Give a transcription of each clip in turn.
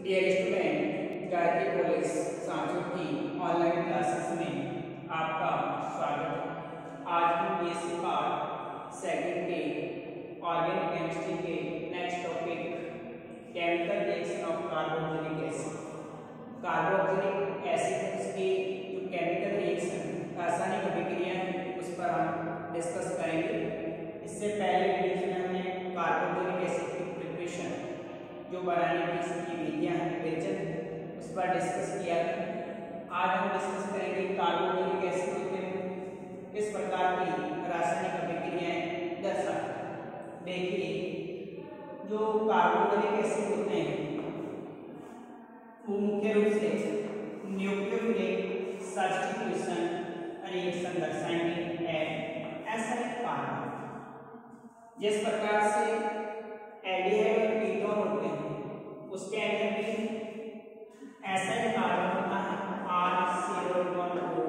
Dear student, Gayatri college Sanchore की online classes में आपका स्वागत है। आज हम B.Sc पार्ट सेकंड के ऑर्गेनिक केमिस्ट्री के next topic chemical reaction of carboxylic acid. Carboxylic acid की जो केमिकल रिएक्शन रासायनिक अभिक्रिया है उस पर हम डिस्कस करेंगे। इससे पहले वीडियो में हमने कार्बोक्सिलिक एसिड की प्रिपरेशन जो बनाने की विधियां हैं व्यंजन उस पर डिस्कस किया था। आज हम डिस्कस करेंगे कार्बोक्सिलिक एसिड में किस प्रकार की रासायनिक अभिक्रियाएं दर्शाते हैं। देखिए, जो कार्बोक्सिलिक एसिड होते हैं वो मुख्य रूप से न्यूक्लियोफिलिक सब्स्टिट्यूशन रिएक्शन दर्शाएंगे एंड एसिडिक कार्बन। जिस प्रकार से एल्डिहाइड और कीटोन होते हैं उसके अंदर भी एसिड कार्बन होता है R0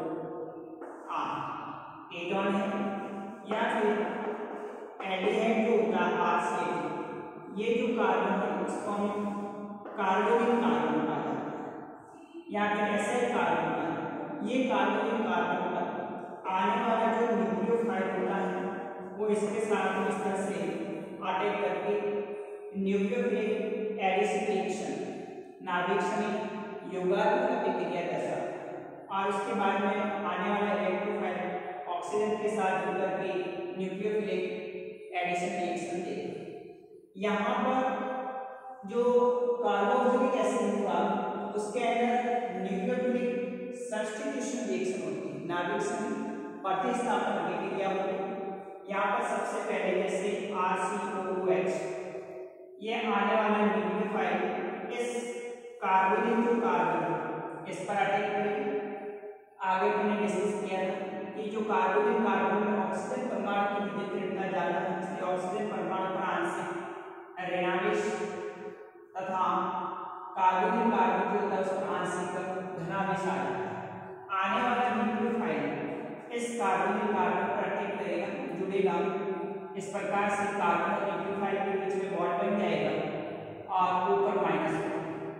कीटोन है, या फिर एल्डिहाइड जो होता है R ये जो कार्बन है उसको हम कार्बोनिक कार्बन कहा जाता है, या फिर एसिड कार्बन का ये कार्बोनिक कार्बन पर आने वाला जो न्यूक्लियोफाइल होता है वो इसके साथ इस तरह से अटैक करके न्यूक्लियोफिलिक एडिशन रिएक्शन नाभिक समीप योगात्मक अभिक्रिया दर्शाता है, और उसके बाद में आने वाला इलेक्ट्रोफाइल ऑक्सीजन के साथ जुड़कर के न्यूक्लियोफिलिक एडिशन रिएक्शन देगा। यहाँ पर जो कार्बोक्सिलिक एसिड हुआ उसके अंदर न्यूक्लियोफिलिक सब्स्टिट्यूशन रिएक्शन होती है, नाभिक समीप प्रतिस्थापन अभिक्रिया होती है। यहाँ पर सबसे पहले जैसे RCOOH ये आने वाला न्यूक्लियोफाइल इस कार्बोनिक जो कार्बन इस पर अटैक करेगा। आगे हमने डिस्कस किया था कि जो कार्बोनिक कार्बन में ऑक्सीजन परमाणु की विद्युतीयता ज्यादा है, इसलिए ऑक्सीजन परमाणु पर आंशिक ऋणावेश तथा कार्बोनिक कार्बन जो होता है उस पर आंशिक धनावेश आ जाता है। आने वाला न्यूक्लियोफाइल इस कार्बोनिक कार्बन पर अटैक करेगा, जुड़ेगा। इस प्रकार से कार्बन और न्यूक्लियोफाइल के बीच में बॉन्ड बन जाएगा और ऊपर माइनस होगा।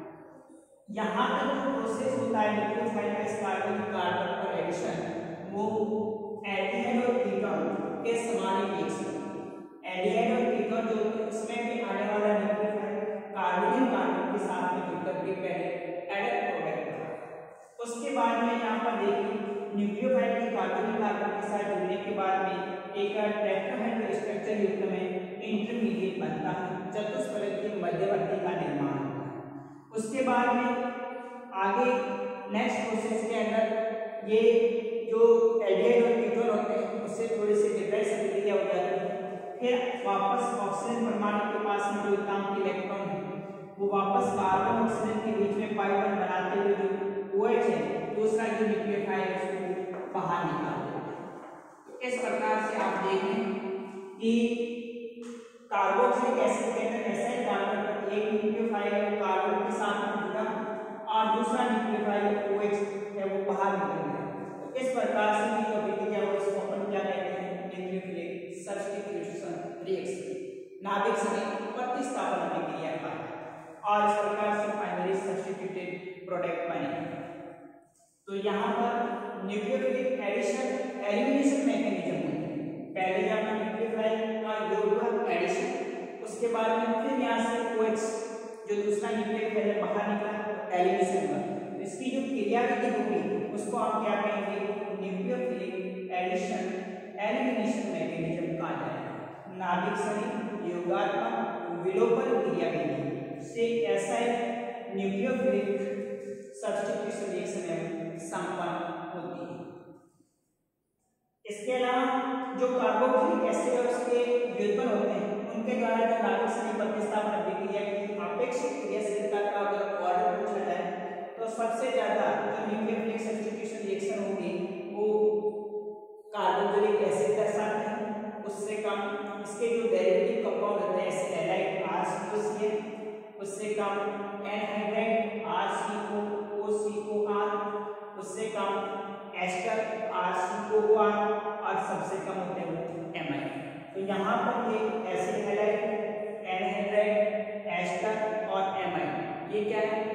यहाँ तक जो प्रोसेस होता है न्यूक्लियोफाइल का इस कार्बोनिक कार्बन पर एडिशन वो एल्डिहाइड और कीटोन के समान रिएक्शन। एल्डिहाइड और कीटोन जो इसमें भी आने वाला न्यूक्लियोफाइल कार्बोनिक कार्बन के साथ में जुड़कर के पहले एडप्ट प्रोडक्ट होगा। उसके बाद में यहाँ पर देखिए न्यूक्लियोफाइल के कार्बोनिक कार्बन के साथ जुड़ने के बाद में एक टेट्राहेड्रल स्ट्रक्चर युक्त में इंटरमीडिएट बनता है, चतुष्फलक के मध्यवर्ती का निर्माण होता है। उसके बाद में आगे नेक्स्ट प्रोसेस के अंदर ये जो एल्डिहाइड और कीटोन होते हैं उससे थोड़ी सी डिफरेंस अभिक्रिया हो जाती है। फिर वापस ऑक्सीजन परमाणु के पास में जो इलेक्ट्रॉन प्रोटॉन है वो वापस कार्बन ऑक्सीजन के बीच में पाई बॉन्ड बनाते हुए जो OH है दूसरा जो न्यूक्लियोफाइल है उसको बाहर निकाल देते हैं। तो इस प्रकार से आप देखें कि कार्बोक्सिलिक एसिड के अंदर एसिड कार्बन पर एक न्यूक्लियोफाइल है कार्बन के साथ में जुड़ा और दूसरा न्यूक्लियोफाइल OH है वो बाहर निकल गया। तो इस प्रकार से जो अभिक्रिया है उसको अपन क्या कहते हैं, न्यूक्लियोफिलिक सब्स्टिट्यूशन रिएक्शन नाभिक समीप प्रतिस्थापन अभिक्रिया का, और इस प्रकार से फाइनली सब्स्टिट्यूटेड प्रोडक्ट बने। तो यहाँ पर न्यूक्लियोफिलिक एडिशन एलिमिनेशन मैकेनिज्म है। पहले जब न्यूक्लियोफाइल का योग हुआ एडिशन, उसके बाद में फिर यहाँ से OH जो दूसरा न्यूक्लियोफाइल है बाहर निकला तो एलिमिनेशन हुआ। तो इसकी जो क्रियाविधि होगी उसको हम क्या कहेंगे, न्यूक्लियोफिलिक एडिशन एलिमिनेशन मैकेनिज्म कहा जाएगा। नाभिक समीप योगात्मक विलोपन क्रियाविधि से ऐसा एक न्यूक्लियोफिलिक सब्स्टिट्यूशन रिएक्शन संपन्न होती है। इसके अलावा जो कार्बोक्सिलिक एसिड और उसके व्युत्पन्न होते हैं उनके द्वारा जो नाभिक समीप प्रतिस्थापन अभिक्रिया की अपेक्षित क्रियाशीलता का अगर ऑर्डर पूछा जाए तो सबसे ज्यादा जो न्यूक्लियोफिलिक सब्स्टिट्यूशन रिएक्शन होगी वो कार्बोक्सिलिक एसिड दर्शाते हैं। उससे कम इसके जो डेरिवेटिव कंपाउंड होते हैं जैसे एलाइड RCOCl, उससे कम एनहाइड्राइड RCOOCOR, उससे कम एस्टर RCOOR, और सबसे कम होते हैं एमाइड। तो यहाँ पर ये एसिड हैलाइड, एनहाइड्राइड, एस्टर और एमाइड ये क्या है,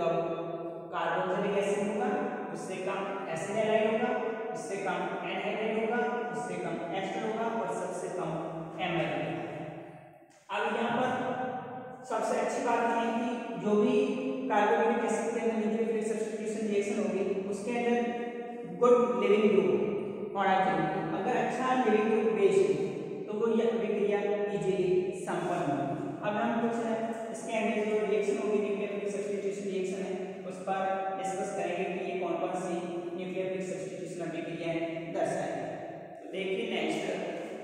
कार्बोक्सिलिक एसिड होगा, उससे कम एसिड हैलाइड होगा, उससे कम एनहाइड्राइड होगा, उससे कम एस्टर होगा और सबसे कम एमाइड होगा। अब यहाँ पर सबसे अच्छी बात ये है कि जो भी कार्बोक्सिलिक एसिड के अंदर न्यूक्लियोफिलिक सब्स्टिट्यूशन रिएक्शन होगी उसके अंदर गुड लिविंग ग्रुप होना चाहिए। अगर अच्छा लिविंग ग्रुप बेस है तो वो यह प्रक्रिया इजीली संपन्न होगी। अब हम कुछ इसके अंदर जो रिएक्शन होगी न्यूक्लियोफिलिक सब्स्टिट्यूशन रिएक्शन है उस पर डिस्कस करेंगे कि ये कौन कौन सी न्यूक्लियोफिलिक सब्स्टिट्यूशन अभिक्रियाएं दर्शाएगी। तो देखिए next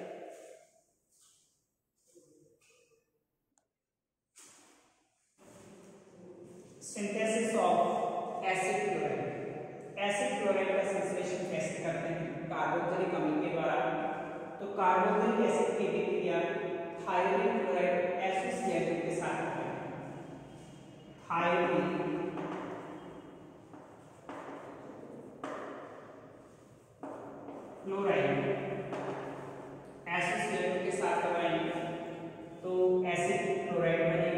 synthesis of acid chloride. Acid chloride का संश्लेषण कैसे करते हैं? कार्बोक्सिलिक अम्ल के द्वारा। तो कार्बोक्सिलिक एसिड की अभिक्रिया थायोडीन क्लोराइड एसोसिएटेड के साथ होती है। थायोडीन क्लोराइड एसोसिएटेड के साथ लगाएंगे तो एसिड क्लोराइड बनेगा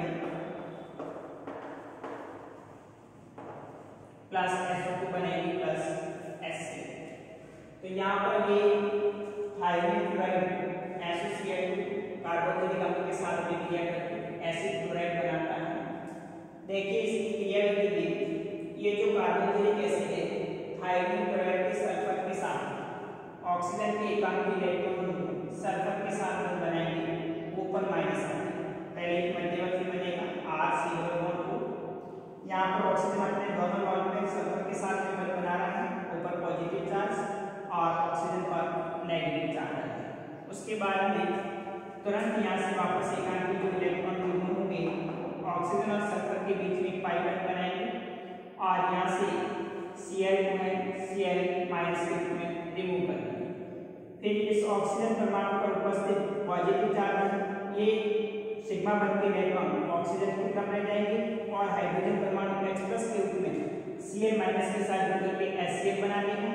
प्लस SO2 बनेगी प्लस HCl। तो यहाँ पर ये थायोडीन क्लोराइड एसोसिएटेड कार्बोक्सिलिक अम्ल के साथ अभिक्रिया करके एसिड क्लोराइड बनाता है। देखिए इसकी क्रियाविधि में ये जो कार्बोक्सिलिक एसिड है थायोडीन क्लोराइड के सल्फर के साथ ऑक्सीजन के एकांकी इलेक्ट्रॉन सल्फर के साथ बंध बनाएंगे, ऊपर माइनस आएगा। पहले एक मध्यवर्ती बनेगा RC2। यहाँ पर ऑक्सीजन अपने दोनों मॉलिक्यूल सल्फर के साथ में बंध बना रहा है, ऊपर पॉजिटिव चार्ज और ऑक्सीजन पर नेगेटिव चार्ज है। उसके बाद में तुरंत यहाँ से वापस एकांकी जो इलेक्ट्रॉन रिमूव होंगे ऑक्सीजन और सल्फर के बीच में पाई बंध बनाएंगे और यहाँ से Cl में Cl माइनस के रूप में रिमूव करेंगे। फिर इस ऑक्सीजन परमाणु पर उपस्थित पॉजिटिव चार्ज ये सिग्मा बंध के इलेक्ट्रॉन ऑक्सीजन की तरफ रह जाएंगे और हाइड्रोजन परमाणु H+ के रूप में Cl- के साथ मिलकर के HCl बना देंगे।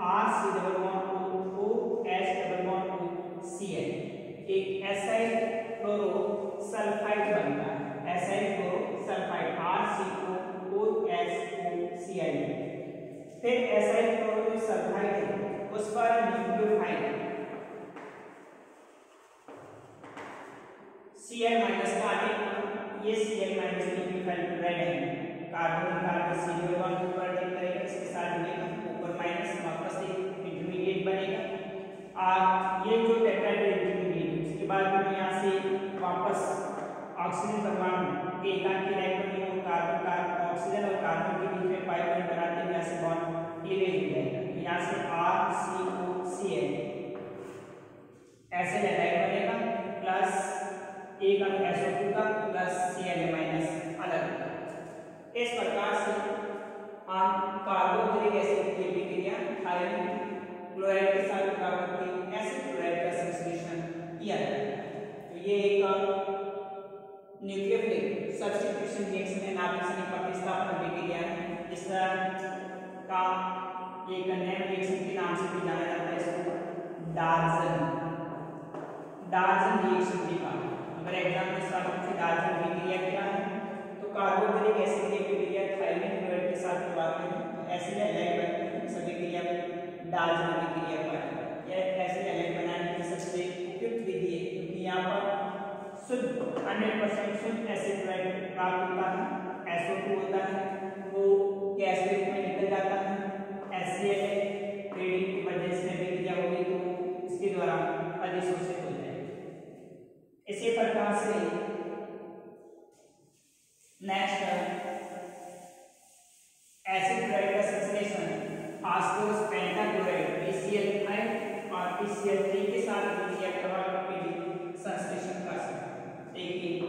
RC+OH+Cl एक एसाइल क्लोरो सल्फाइड बनता है। Acyl chloro sulphide RCOOHCl। फिर एसाइल क्लोरो जो सल्फाइड है उस पर न्यूक्लियोफाइल Cl- का आगे ये Cl- न्यूक्लियोफाइल रेड है। कार्बन कार्बन सीरियल बॉन्ड ऊपर अटैक करेगा, इसके साथ जुड़ेगा, ऊपर माइनस वापस एक इंटरमीडिएट बनेगा और ये जो टेट्राहेड्रल इंटरमीडिएट उसके बाद में यहाँ से वापस ऑक्सीजन परमाणु के एकांकी इलेक्ट्रॉन को कार्बन का ऑक्सीजन और कार्बन के बीच में पाई बॉन्ड बनाते हैं, यहाँ से बॉन्ड क्लीवेज हो जाएगा। यहाँ से RCOCl ऐसे हैलाइड बनेगा प्लस एक अणु SO2 का प्लस Cl- अलग। इस प्रकार से हम कार्बोक्सिलिक एसिड की अभिक्रिया थायोडीन क्लोराइड के साथ प्राप्त करके एसिड क्लोराइड का संश्लेषण किया जाता है। तो ये एक न्यूक्लियोफिलिक सब्स्टिट्यूशन रिएक्शन है, नाभिक प्रतिस्थापन अभिक्रिया है। इस तरह का एक नेम रिएक्शन के नाम से भी जाना जाता है, इसको डार्जन रिएक्शन भी कहा। अगर एग्जाम में सवाल पूछे डार्जन अभिक्रिया क्या है तो कार्बोक्सिलिक एसिड की अभिक्रिया थायोडीन क्लोराइड के साथ करवाते हैं तो एसिड हैलाइड बनते हैं। इस अभिक्रिया में डार्जन अभिक्रिया कहलाती है। यह एसिड हैलाइड बनाने की सबसे उपयुक्त विधि है क्योंकि यहाँ पर शुद्ध 100% शुद्ध एसिड क्लोराइड प्राप्त होता है। SO2 होता है वो गैस के रूप में निकल जाता है। HCl ट्रेडिंग की वजह से अभिक्रिया होगी तो इसके द्वारा अधिशोषित हो जाएगी। इसी प्रकार से नेक्स्ट एसिड क्लोराइड का संश्लेषण फास्फोरस पेंटाक्लोराइड PCl3 और PCl3 के साथ अभिक्रिया करवा करके भी संश्लेषण कर सकते हैं। देखिए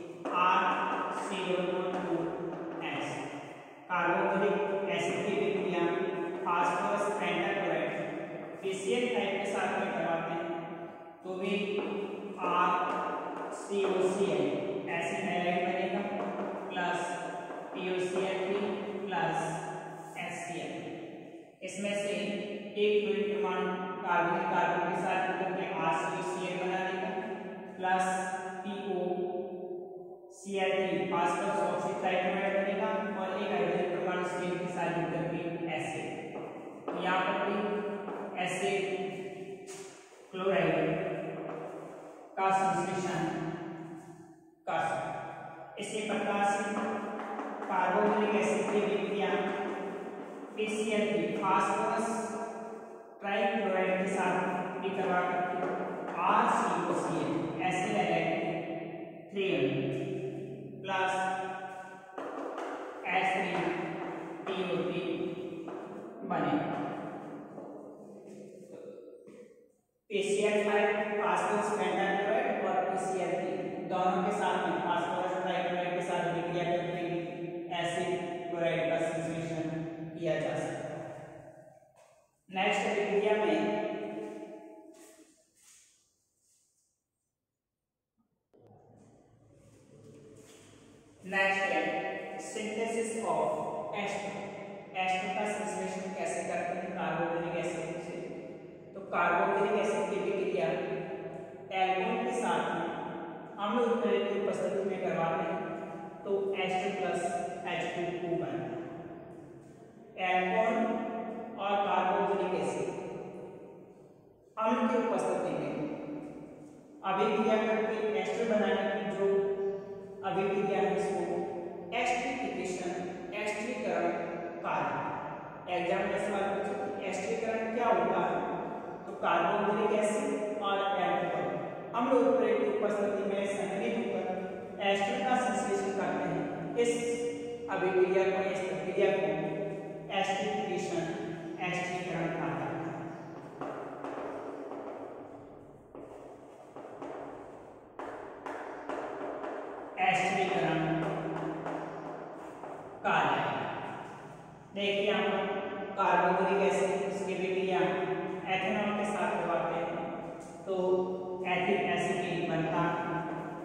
RCO2H कार्बोक्सिलिक एसिड की अभिक्रिया फास्फोरस पेंटाक्लोराइड PCl5 के साथ में करवाते हैं तो भी RCOCl एसिड हैलाइड बनेगा प्लस POCl3 प्लस HCl। इसमें से एक क्लोरीन परमाणु कार्बन के साथ मिलकर के RCOCl बना देगा प्लस POCl3 फास्फोरस ऑक्सीट्राइक्लोराइड बनेगा और एक हाइड्रोजन PCl3 फास्फोरस ट्राइक्लोराइड के साथ भी करवा करके RCOCl acid halide 3 plus H3PO3 बने। PCl5 फास्फोरस पेंटाक्लोराइड और PCl3 दोनों के साथ में फास्फोरस ट्राइक्लोराइड के साथ विक्रिया करके एसिड क्लोराइड का संश्लेषण किया जा सकता है। नेक्स्ट विक्रिया में नेक्स्ट है सिंथेसिस ऑफ एस्टर का संश्लेषण कैसे करते हैं कार्बोक्सिलिक एसिड से। तो कार्बोक्सिलिक एसिड की विक्रिया एल्कोहल के साथ में अम्ल उत्प्रेरक की उपस्थिति में करवाते हैं तो एस्टर प्लस H2O बनता है। एल्कोहल और कार्बोक्सिलिक एसिड अम्ल की उपस्थिति में अभिक्रिया करके एस्टर बनाने की जो अभिक्रिया है इसको एस्टरीफिकेशन एस्टरीकरण कहा। एग्जाम में सवाल पूछे एस्टरीकरण क्या होता है तो कार्बोक्सिलिक एसिड और एल्कोहल अम्ल उत्प्रेरक की उपस्थिति में संकलित होकर एस्टर का संश्लेषण करते हैं। इस अभिक्रिया को इस प्रक्रिया को एस्टरीफिकेशन एस्टरीकरण कहा जाता है। एस्टरीकरण कहा जाएगा। देखिए यहाँ पर कार्बोक्सिलिक एसिड इसकी विक्रिया एथेनॉल के साथ करवाते हैं तो एथिक एसिड बनता है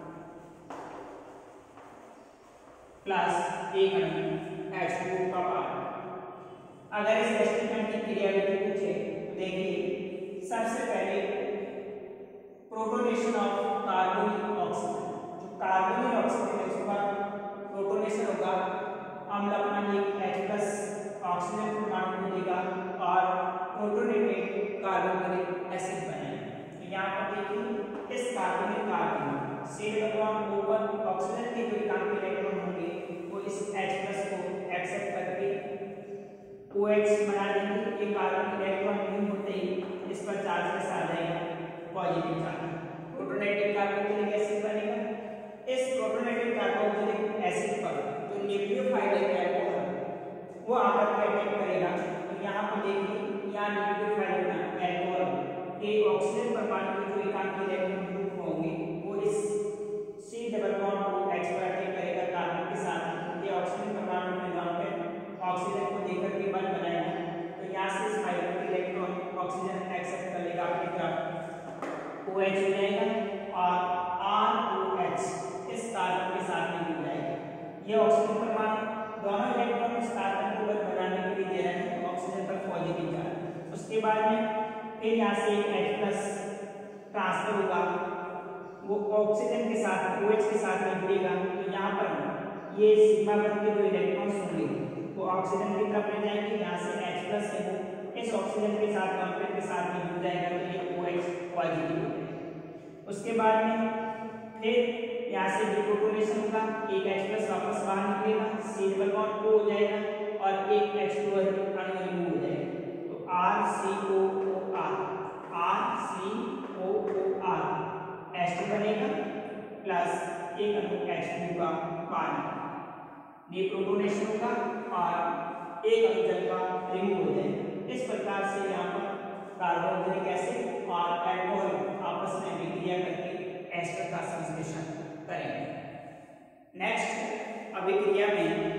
प्लस एक H2O का पार्ट। अगर इस एस्टरीकरण की क्रियाविधि पूछे तो देखिए सबसे पहले प्रोटोनेशन ऑफ कार्बोनिक ऑक्सीजन, जो कार्बोनिक ऑक्सीजन है उसका प्रोटोनेशन होगा, अम्ल अपना H+ ऑक्सीजन परमाणु को देगा और प्रोटोनेटेड कार्बोक्सिलिक एसिड बनेगा। तो यहाँ पर देखिए इस कार्बोनिक कार्बन से इलेक्ट्रॉन ओवर ऑक्सीजन के जो एकांक इलेक्ट्रॉन होंगे वो इस H+ को एक्सेप्ट करके OH बना देंगे। ये कार्बन इलेक्ट्रॉन न्यू होते ही इस पर चार्ज के साथ जाएगा positive charge, protonated carboxylic acid बनेगा। इस प्रोटोनेटेड कार्बोक्सिलिक एसिड पर जो न्यूक्लियोफाइड एल्कोहल वो आकर के अटैक करेगा। तो यहाँ पर देखिए यहाँ न्यूक्लियोफाइड एल्कोहल के ऑक्सीजन परमाणु के जो एकांक इलेक्ट्रॉन ग्रुप होंगे वो इस C डबल बॉन्ड को H पर अटैक करेगा कार्बन के साथ। ये ऑक्सीजन परमाणु में वहां पे ऑक्सीजन को देकर के बंद बनाएगा। तो यहाँ से इस हाइड्रोजन इलेक्ट्रॉन ऑक्सीजन एक्सेप्ट कर लेगा अपनी तरफ, OH हो जाएगा और ROH इस कार्बन के साथ में जुड़ जाएगा। ये ऑक्सीजन परमाणु दोनों इलेक्ट्रॉन इस कार्बन को बंद बनाने के लिए दे रहे हैं ऑक्सीजन पर पॉजिटिव चार्ज। उसके बाद में फिर यहाँ से H+ ट्रांसफर होगा, वो ऑक्सीजन के साथ OH के साथ में जुड़ेगा। तो यहाँ पर ये सिग्मा बंध के जो इलेक्ट्रॉन्स होंगे वो ऑक्सीजन की तरफ ले जाएंगे। यहाँ से H+ है वो इस ऑक्सीजन के साथ कंप्लेंट के साथ में जुड़ जाएगा तो ये OH पॉजिटिव हो जाएगा। उसके बाद में फिर यहाँ से डिप्रोटोनेशन होगा, एक H+ वापस बाहर निकलेगा, C डबल बॉन्ड O हो जाएगा और एक H2 अणु रिमूव हो जाएगा। तो RCOOR एस्टर बनेगा प्लस एक अणु H2 का पानी, डिप्रोटोनेशन होगा और एक अणु जल का रिमूव हो जाएगा। इस प्रकार से यहाँ पर कार्बोक्सिलिक एसिड और एल्कोहल आपस में विक्रिया करके एस्टर का संश्लेषण करेंगे। नेक्स्ट अभिक्रिया में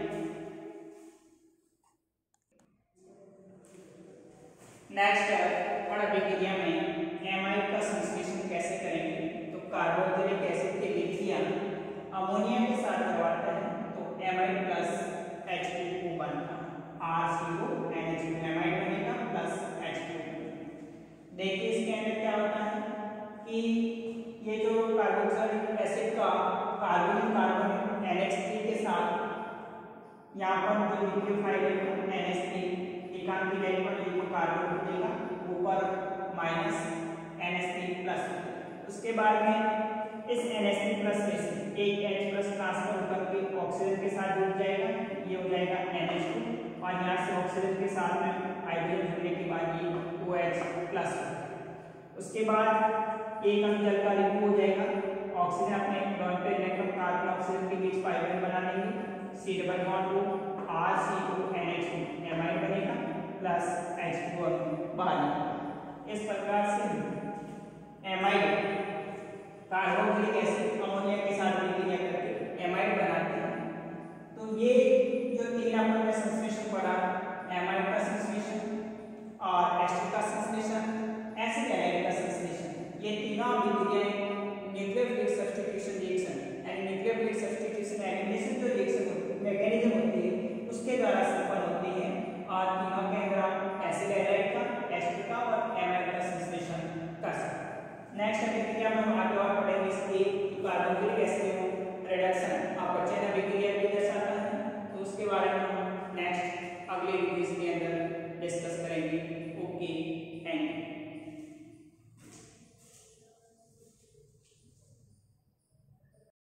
अभिक्रिया में एमाइड का संश्लेषण कैसे करेंगे। तो कार्बोक्सिलिक एसिड की विक्रिया अमोनिया के साथ करवाते हैं तो एमाइड प्लस H2O बनता है, RCONH2 एमाइड बनेगा प्लस H2O। देखिए इसके अंदर क्या होता है कि ये जो कार्बोक्सिलिक एसिड का कार्बोनिक कार्बन NH3 के साथ यहाँ पर जो न्यूक्लियोफाइड इलेक्ट्रॉन NH3 एकांक इलेक्ट्रॉन को कार्बन को देगा ऊपर माइनस NH3 प्लस। उसके बाद में इस NH3 प्लस में से एक H+ ट्रांसफर होकर के ऑक्सीजन के साथ जुड़ जाएगा, ये हो जाएगा NH2 और यहाँ से ऑक्सीजन के साथ में हाइड्रोजन जुड़ने के बाद ये OH+। उसके बाद एक अंक जल का रिमूव हो जाएगा, ऑक्सीजन अपने डॉट पे इलेक्ट्रॉन कार्बन ऑक्सीजन के बीच पाई बॉन्ड बना लेंगे, C+2 RC2NH2 एमाइड बनेगा प्लस H2O बाहर निकलेगा। इस प्रकार से एमाइड कार्बोक्सिलिक एसिड अमोनिया के साथ रिएक्शन करके एमाइड बनाते हैं। तो ये जो तीन अपन ने संश्लेषण पढ़ा, एमाइड का संश्लेषण और एस्टर का संश्लेषण, एसिड हैलाइड का संश्लेषण, ये तीनों अभिक्रियाएं nucleophilic substitution reaction and nucleophilic substitution